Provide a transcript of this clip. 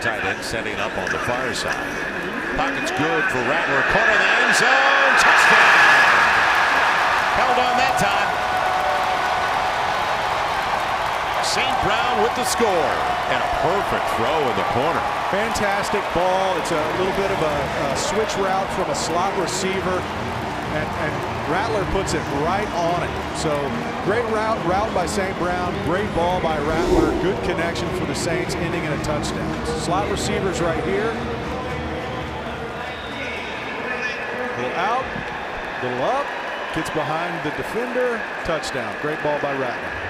tight end setting up on the far side. Pocket's good for Rattler. Corner of the end zone. Touchdown. Held on that time. St. Brown with the score. And a perfect throw in the corner. Fantastic ball. It's a little bit of a switch route from a slot receiver. And Rattler puts it right on it. So great route by St. Brown. Great ball by Rattler. Good connection for the Saints, ending in a touchdown. Slot receivers right here. Little out, little up, gets behind the defender. Touchdown. Great ball by Rattler.